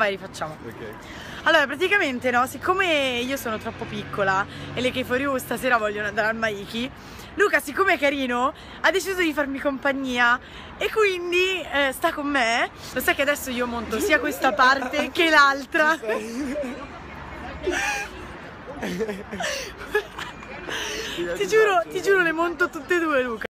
vai, rifacciamo. Ok. Allora, praticamente, no, siccome io sono troppo piccola e le K4U stasera vogliono andare al Maiki, Luca, siccome è carino, ha deciso di farmi compagnia e quindi sta con me. Lo sai che adesso io monto sia questa parte che l'altra. Ti giuro, le monto tutte e due, Luca.